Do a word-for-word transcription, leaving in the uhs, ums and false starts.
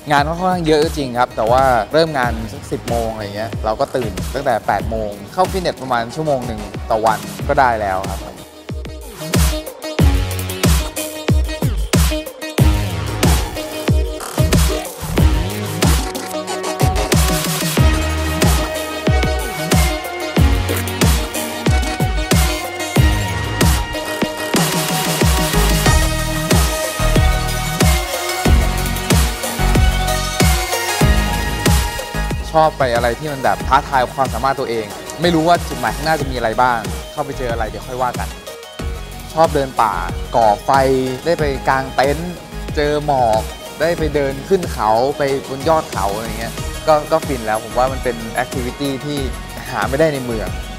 งานค่อนข้างเยอะจริงครับแต่ว่าเริ่มงานสักสิบโมงอะไรเงี้ยเราก็ตื่นตั้งแต่แปดโมงเข้าฟิตเนสประมาณชั่วโมงหนึ่งต่อวันก็ได้แล้วครับชอบไปอะไรที่มันแบบท้าทายความสามารถตัวเองไม่รู้ว่าจุดหมายข้างหน้าจะมีอะไรบ้างเข้าไปเจออะไรเดี๋ยวค่อยว่ากันชอบเดินป่าก่อไฟได้ไปกางเต็นท์เจอหมอกได้ไปเดินขึ้นเขาไปบนยอดเขาอะไรเงี้ยก็ก็ฟินแล้วผมว่ามันเป็นแอคทิวิตี้ที่หาไม่ได้ในเมือง